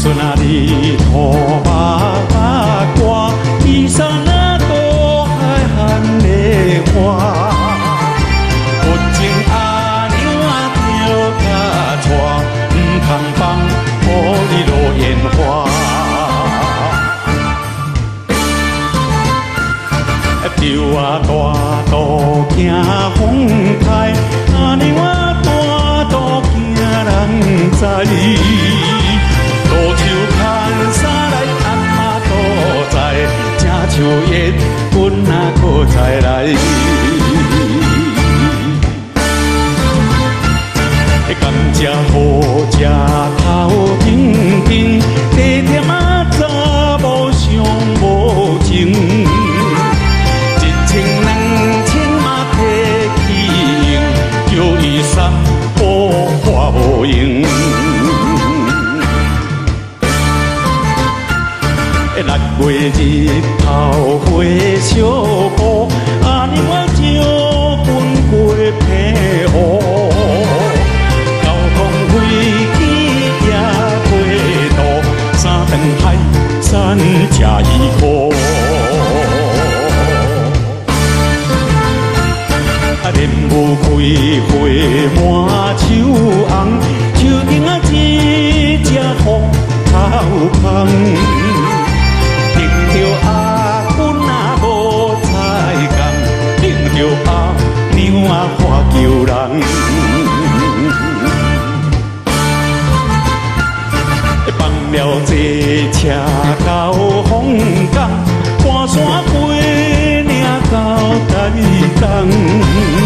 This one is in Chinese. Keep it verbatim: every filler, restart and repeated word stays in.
孙啊，你土马马歌，伊山啊多海含的花。佛情阿娘啊，着甲带，唔通放，予你落烟花。树啊大道行风台，阿娘啊大道行人知。路手牵衫来，阿妈都知，正像烟棍啊搁再来。甘蔗好食头甜甜，地甜啊查某上无情。一千两千嘛摕去用，叫伊三宝花无用。六月日头花小雨，阿娘我招阮过皮雨。交通飞机也过渡，三顿海山吃伊苦。啊，莲雾开花满树红，树顶啊一只风头空。着阿君啊无彩工，顶着阿娘啊花求人。放了这车到凤冈，半山飞领到台东。